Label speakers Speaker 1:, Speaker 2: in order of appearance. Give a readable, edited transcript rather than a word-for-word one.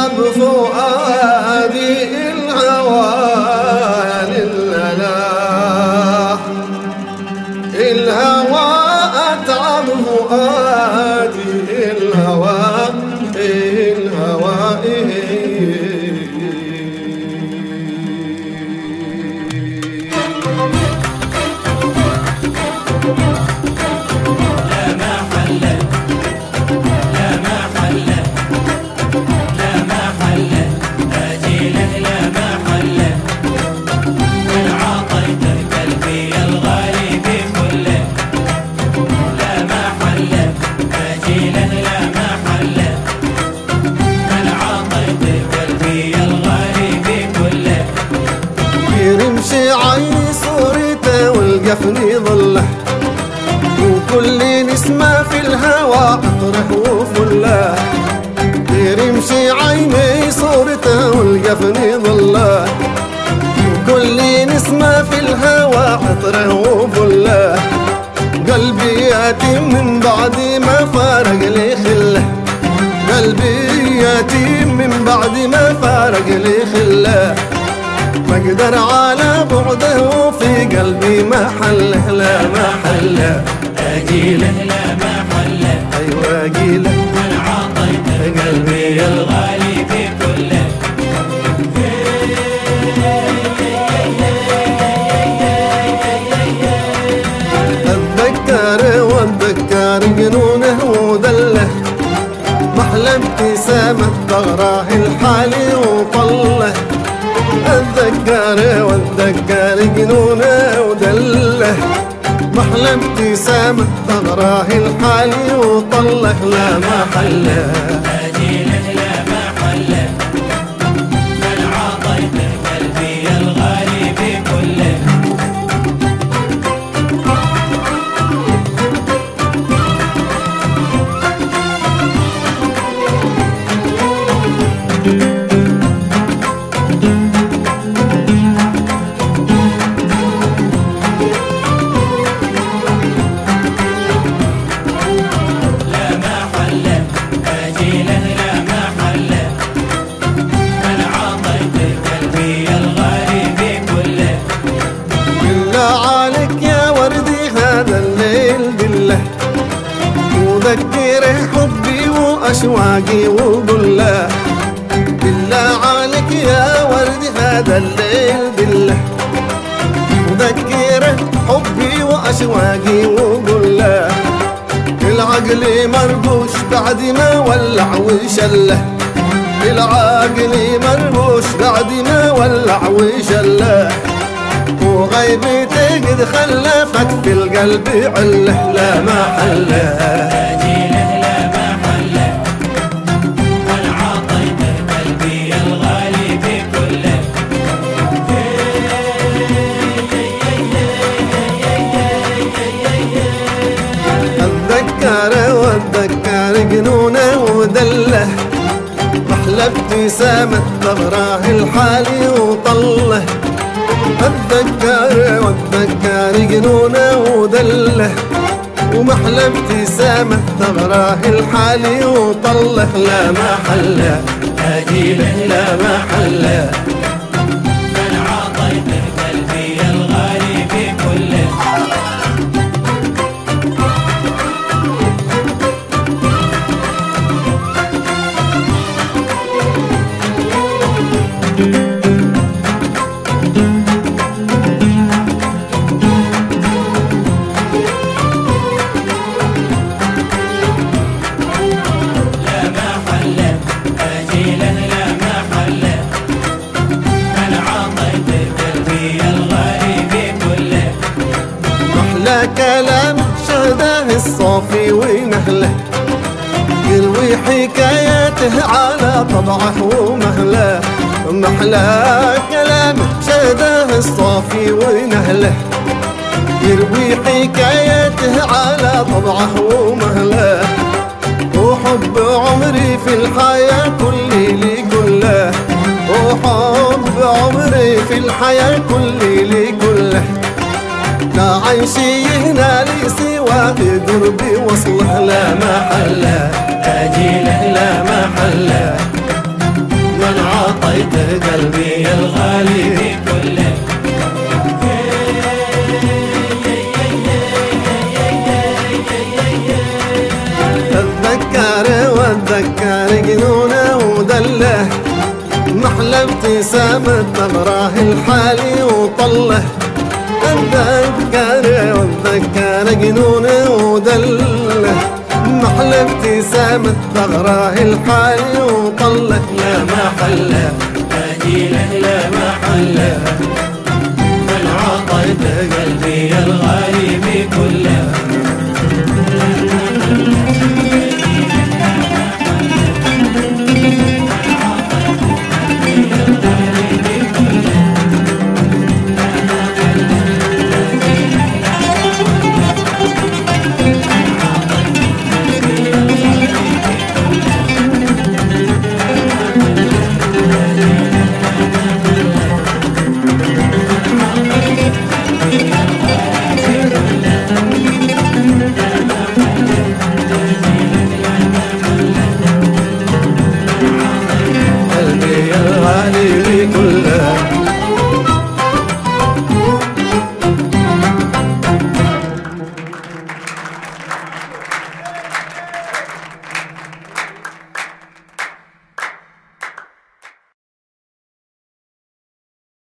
Speaker 1: بفؤادي الهوى للملاح، الهوى أتعب فؤادي الهوى يرمشي عيني صورته والقفني ظله، وكل نسمة في الهوى اطرح وفله. يرمشي عيني صورته والقفني ظله، وكل نسمة في الهوى اطرح وفله. قلبي يتيم من بعد ما فارق لي خله، قلبي يتيم من بعد ما فارق لي خله. ما اقدر على بعده وفي قلبي ما حله، لا ما حله.
Speaker 2: اجيله لا ما حله،
Speaker 1: ايوه اجيله
Speaker 2: من عطيته قلبي الغالي في كله.
Speaker 1: اتذكر واتذكر جنونه ودله، محلى ابتسامة تغراه الحالي وطله. اتذكر واتذكر جنونه ودله، محلى ابتسامة تغراه الحالي وطله. لا ما حله
Speaker 2: اجيله لا ما حله، من عطيته قلبي الغالي في كله.
Speaker 1: وذكره حبي وأشواقي وقله، بالله عليك يا ورد هذا الليل بالله. وذكره حبي وأشواقي وقله، العقل مربوش بعد ما ولع وشله، العقل مربوش بعد ما ولع وشله. وغيبتي قد خلفت في القلب عله، لا ما حله.
Speaker 2: اجيله لا ما حله، من عطيته قلبي الغالي في كله.
Speaker 1: اتذكر واتذكر جنونه ودله، محلى ابتسامة تغراه الحالي وطله. اتذكر واتذكر جنونه ودله، ومحلى ابتسامة تغراه الحالي وطله. لا ما حله اجيله لا ما حله،
Speaker 2: من عطيته قلبي الغالي في كله.
Speaker 1: كلام شهده الصافي ونهله، يروي حكاياته على طبعه ومهله. محلى كلام شهده الصافي ونهله، يروي حكاياته على طبعه ومهله. وحب عمري في الحياة كلي لي كله، وحب عمري في الحياة كلي لي كله. لا عيشي هنا لي سوى في دربي وصله، لا ما حله اجيله لا ما حله. محلاه محلى ابتسامة تغراه الحالي وطله اتذكر جنونه ودله محلى ابتسامة تغراه الحالي وطله
Speaker 2: لا محلة تأجيله لا محلة من عطيت قلبي الغالي بكله